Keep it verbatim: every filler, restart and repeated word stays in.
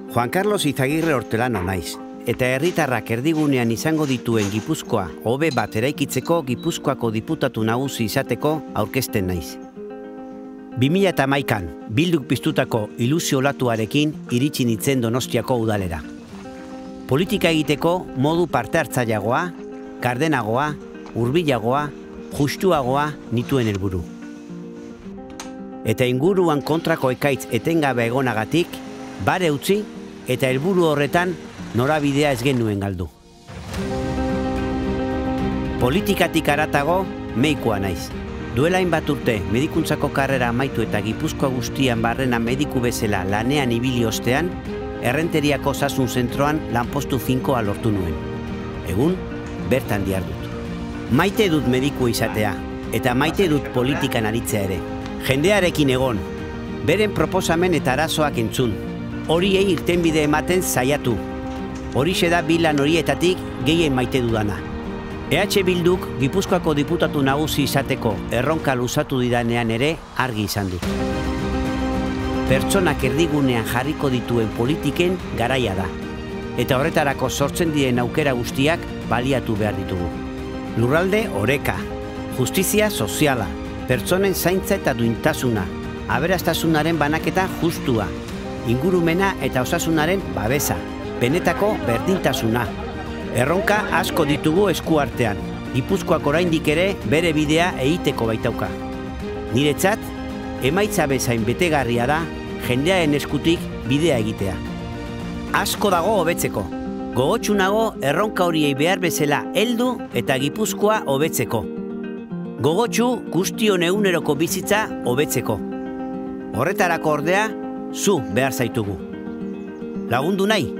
Juan Carlos Izagirre Hortelano naiz, eta herritarrak erdigunean izango dituen Gipuzkoa hobe bat eraikitzeko Gipuzkoako diputatu nagusi izateko aurkezten naiz. bi mila hamaikan Bilduk piztutako ilusio olatuarekin iritsi nintzen Donostiako udalera. Politika egiteko modu parte hartzaileagoa, gardenagoa, hurbilagoa, justuagoa nituen helburu. Eta inguruan kontrako ekaitz etengabe egonagatik, bare utzi eta helburu horretan norabidea ez genuen galdu. Politikatik haratago medikua naiz. Duela hainbat urte medikuntzako karrera amaitu eta Gipuzkoa guztian barrena mediku bezala lanean ibili ostean, Errenteriako osasun zentroan lanpostu finkoa lortu nuen. Egun, bertan dihardut. Maite dut mediku izatea, eta maite dut politikan aritzea ere. Jendearekin egon, beren proposamen eta arazoak entzun, horiei irtenbide ematen saiatu. Horixe da bi lan horietatik gehien maite dudana. E H Bilduk Gipuzkoako diputatu nagusi izateko erronka luzatu didanean ere argi izan dut. Pertsonak erdigunean jarriko dituen politiken garaia da, eta horretarako sortzen diren aukera guztiak baliatu behar ditugu. Lurralde oreka, justizia soziala, pertsonen zaintza eta duintasuna, aberastasunaren banaketa justua, ingurumena eta osasunaren babesa, benetako berdintasuna. Erronka asko ditugu eskuartean, Gipuzkoak oraindik ere bere bidea egiteko baitauka. Niretzat, emaitza bezain betegarria da jendearen eskutik bidea egitea. Asko dago hobetzeko, gogotsunago erronka horiei behar bezala heldu eta Gipuzkoa hobetzeko. Gogotsu guztion eguneroko bizitza hobetzeko. Horretarako ordea, zu behar zaitugu. Lagundu nahi?